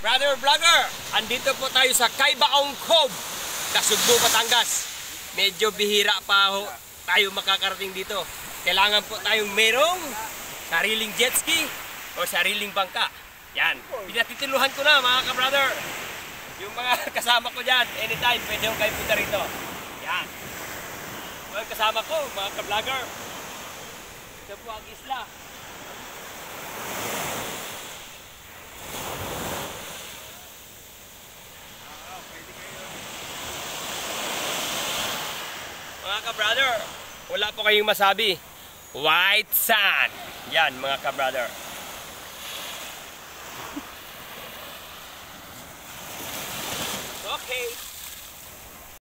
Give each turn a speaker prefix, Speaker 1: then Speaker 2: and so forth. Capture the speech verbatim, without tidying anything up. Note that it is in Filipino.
Speaker 1: Brother Vlogger, andito po tayo sa Caybaong Cove, Kasugbo, Batangas. Medyo bihira pa ho tayo makakarating dito. Kailangan po tayong merong sariling jet ski o sariling bangka. Yan, pinatitiluhan ko na mga ka-brother. Yung mga kasama ko dyan, anytime pwede ho kayo punta rito. Yan. Mga kasama ko, mga ka-vlogger. Ito po ang isla. Mga ka-brother, wala po kayong masabi. White sand. Yan mga ka-brother. Okay.